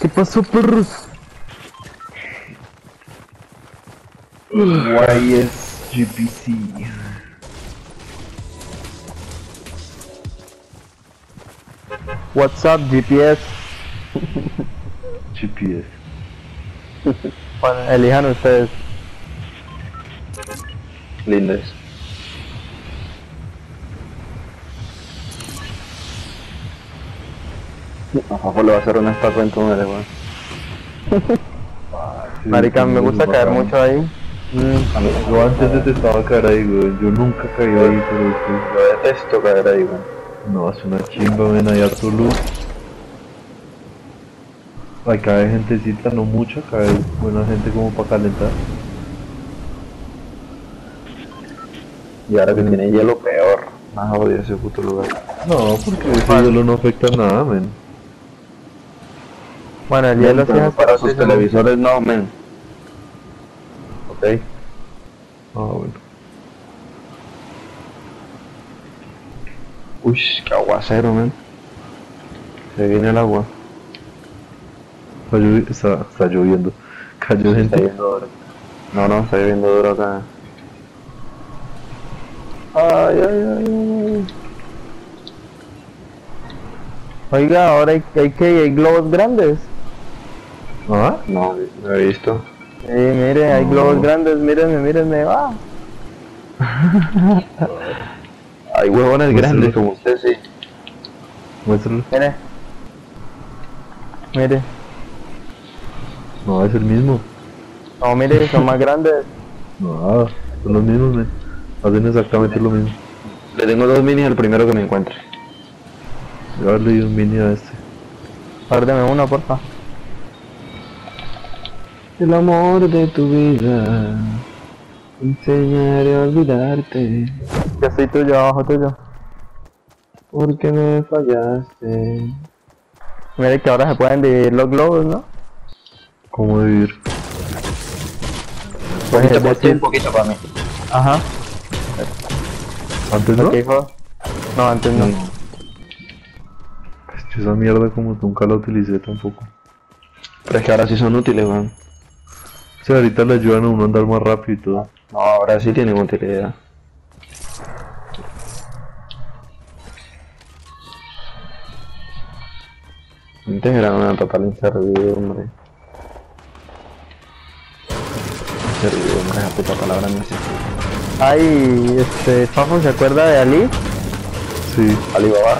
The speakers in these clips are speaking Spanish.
¿Qué pasó, perros? YSGPC. What's up, GPS? GPS. Bueno, elijan ustedes. Lindes. A Fafo le va a hacer una estatua en túneles, weón. Marica, me gusta caer mucho ahí. Yo antes detestaba caer ahí, güey. Yo nunca caí ahí, pero después... Yo detesto caer ahí, weón. No, es una chimba, ven ahí harto luz. Ahí cae gentecita, no mucha, cae buena gente como para calentar. Y ahora que tiene hielo, peor. Más odio ese puto lugar. No, porque ese hielo no afecta nada, men. Bueno, el hielo sí Pero es para sus televisores no, men. Ok. Ah, bueno. Uy, qué aguacero, men. Se viene el agua. Está lloviendo. Cayó Está gente. lloviendo duro. No, está lloviendo duro acá. Ay, ay, ay, ay. Oiga, ahora hay globos grandes. ¿Ah? No, no he visto. Mire, hay No. globos grandes, mírenme, va. Hay huevones Pues grandes sí. como usted, sí. Muéstralo. Mire. No, es el mismo. No, mire, son más grandes. No, son los mismos, men. Hacen exactamente lo mismo. Le tengo dos minis al primero que me encuentre. Yo le di un mini a este. Guárdeme uno, porfa. El amor de tu vida. Enseñaré a olvidarte. Ya estoy tuyo, abajo tuyo. Porque me fallaste. Mire que ahora se pueden dividir los globos, ¿no? ¿Cómo vivir? Pues Poquito es para ti, decir, un poquito para mí. ajá. ¿Antes no? ¿Qué dijo? No, antes no. Pues yo esa mierda como que nunca la utilicé tampoco. Pero es que ahora sí son útiles, weón. O sea, ahorita le ayudan a uno a andar más rápido y todo. No, ahora sí tienen utilidad. Antes era una total inservidumbre. Inservidumbre, esa puta palabra no existe. Ay, Fafo, ¿se acuerda de Ali? Sí. Alibaba.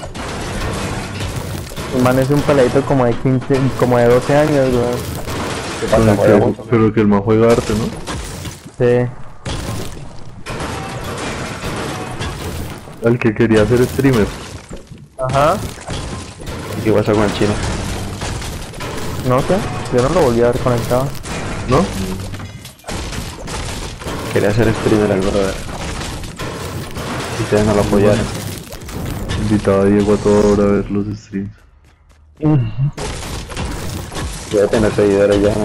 El man es un peladito como de 15, como de 12 años, weón. ¿Qué pasa, weón? Pero que el man juega arte, ¿no? Sí. El que quería ser streamer. Ajá. ¿Y qué pasa con el chino? No sé, yo no lo volví a ver conectado. ¿No? Quería ser streamer el brother. Y ustedes no lo apoyaron. Invitaba a Diego a toda hora a ver los streams. Voy a tener seguidores ya, ¿no?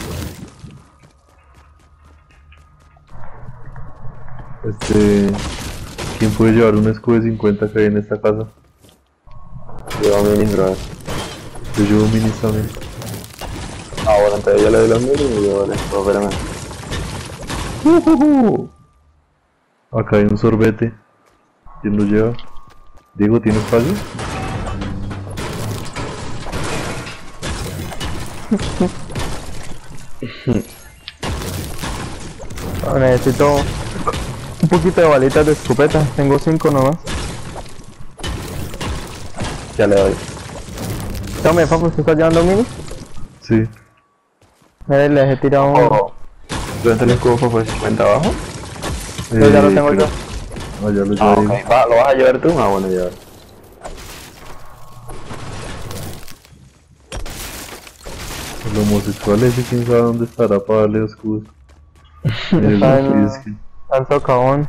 ¿Quién puede llevar un escudo de 50 que hay en esta casa? Llevo minis, brother. Yo llevo minis también. Ah, bueno, entonces yo le doy los minis y yo les puedo verme. Acá hay un sorbete. ¿Quién lo lleva? Diego, ¿tiene espacio? Ah, necesito un poquito de balitas de escopeta, tengo 5 nomás. Ya le doy. Tome, Fafo, ¿usted está llevando mini? Sí. Mire, les he tirado uno. Oh. ¿Durante el escudo fue 50 abajo? Yo ya lo tengo yo. Ah, ya lo Ah, llevo. ok. ¿Lo vas a llevar tú? Ah, bueno, llevar. El homosexual ese, quién sabe dónde estará para darle escudos. El Está en- Lopinski. Al socavón.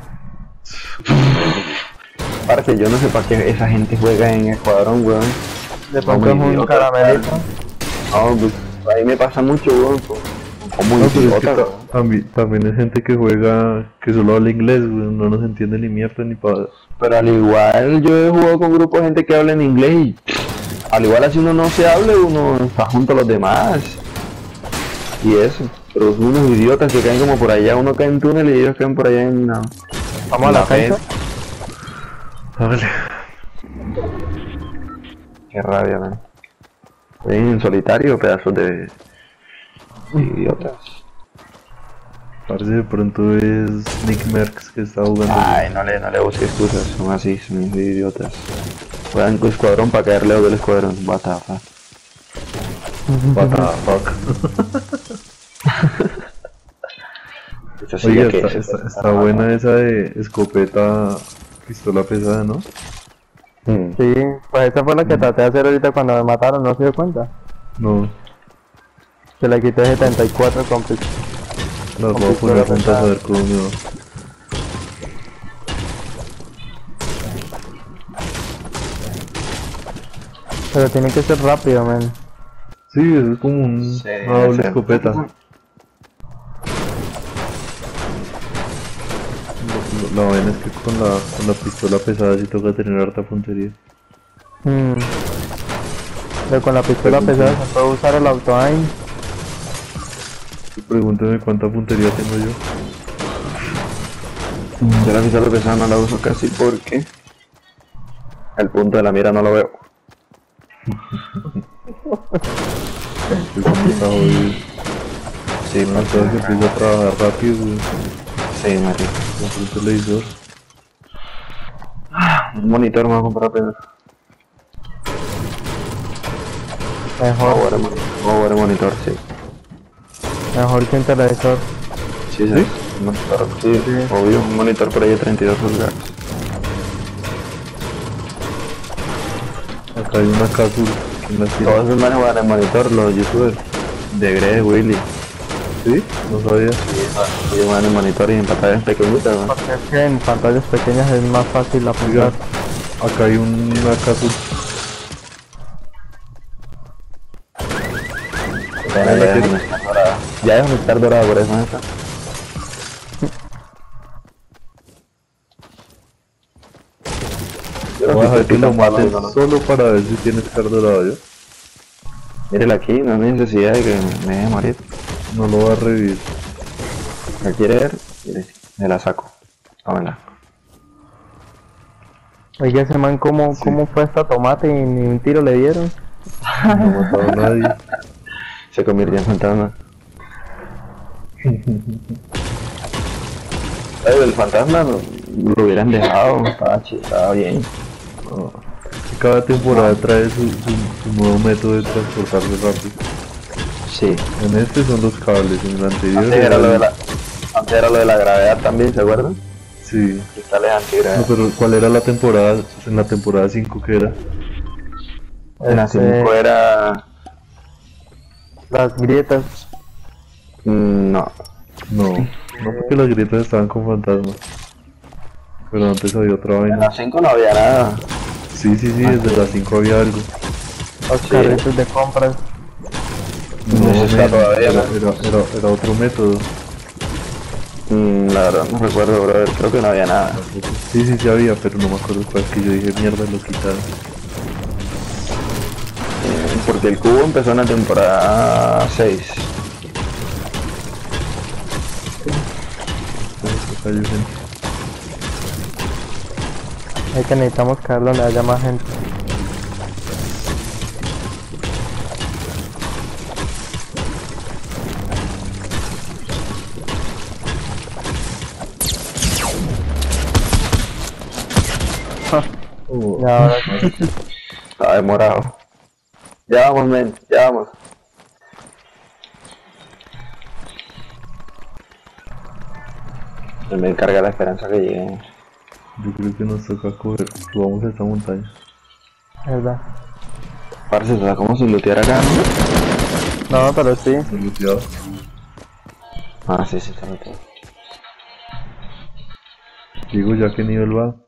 Parce, yo no sé para qué esa gente juega en Escuadrón, weón. De pronto es muy un idiota. caramelito. No, pues, a mí me pasa mucho, weón. Como No, pero es que idiota, weón. también hay gente que juega, que solo habla inglés, güey, no nos entiende ni mierda ni para... Pero al igual yo he jugado con grupos de gente que habla en inglés y Al igual así uno no se hable, uno está junto a los demás. Y eso. Pero son unos idiotas que caen como por allá, uno cae en túnel y ellos caen por allá en la... Vamos a la cancha. Hágale. Qué rabia, man. En solitario, pedazos de idiotas. Parece de pronto es Nick Merckx que está jugando. Ay, no le busques excusas, son así, son idiotas. Juegan con escuadrón para caer lejos del escuadrón, batafa. What the fuck. Eso sí, Oye, ya que está buena esa de escopeta, pistola pesada, ¿no? Sí, pues esa fue la que traté de hacer ahorita cuando me mataron, ¿no se dio cuenta? No, Se le quité 74 con las voy a poner juntas a ver cómo me va. Pero tiene que ser rápido, man. Sí, es como una doble escopeta. La vaina es que con la pistola pesada sí toca tener harta puntería. Pero con la pistola pesada se puede usar el auto aim. Pregúntame cuánta puntería tengo yo. Yo la pistola pesada no la uso casi porque el punto de la mira no lo veo. Estoy complicado hoy. Sí, No, todo que empiezo a trabajar rápido, güey. sí, marico. Compré un televisor. Un monitor me voy a comprar apenas. Mejor, Power monitor, sí. mejor que un televisor. Sí, sí. Un monitor, sí, obvio, un monitor por ahí de 32 pulgadas. Acá hay una cápsula en la tienda. Todos esos manes juegan en monitor, los youtubers. De Greg, Willy. ¿Sí? No sabía. Ellos juegan en monitor y en pantallas pequeñitas, ¿no? Porque es que en pantallas pequeñas es más fácil apuntar. Acá hay una cápsula. Ya déjame estar dorada. Ya déjame estar dorada por eso, ¿no? Vamos a ver que lo maten solo para ver si tienes cardorado yo. Mírela aquí, no hay necesidad de que me deje morir. No lo va a revivir. ¿La quiere ver? Me la saco. Tómala. Oiga, ese man, ¿cómo fue esta tomate y ni un tiro le dieron? No mató a nadie. Se convirtió en fantasma. Ay, el fantasma lo hubieran dejado, estaba bien. No. Cada temporada trae su nuevo método de transportarse rápido. Sí. En este son los cables, en el anterior Antes era lo de la gravedad también, ¿se acuerdan? Sí. Cristales antigravedad. No, pero ¿cuál era la temporada? En la temporada 5 que era. En la 5 era... Las grietas. No. No, no porque las grietas estaban con fantasmas. Pero antes había otra En vaina. la 5 no había nada. Sí, desde las 5 había algo. Los carritos de compras. No, eso está todavía, ¿no? Era otro método. La verdad no recuerdo, brother. Creo que no había nada. Sí había, pero no me acuerdo cuál, que yo dije mierda, lo quitaron. Porque el cubo empezó en la temporada 6. Acá hay gente. Es que necesitamos caer donde haya más gente. Y ahora Estaba demorado. Ya vamos, men, ya vamos. Me encarga la esperanza que llegue. Yo creo que nos toca coger, subamos a esta montaña. verdad. Parce, o sea, ¿cómo se lootear acá? No, pero sí. Está looteado. Ah, sí, está looteado. Digo, ¿ya qué nivel va?